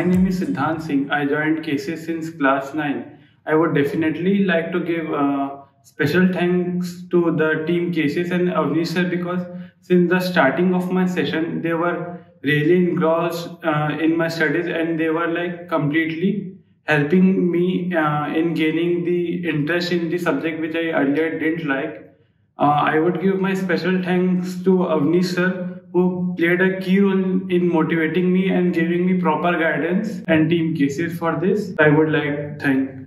My name is Siddhant Singh. I joined KCS since class 9. I would definitely like to give special thanks to the team KCS and Avnish sir because since the starting of my session, they were really engrossed in my studies and they were like completely helping me in gaining the interest in the subject which I earlier didn't like. I would give my special thanks to Avnish sir, who played a key role in motivating me and giving me proper guidance, and Team KCS for this. I would like to thank.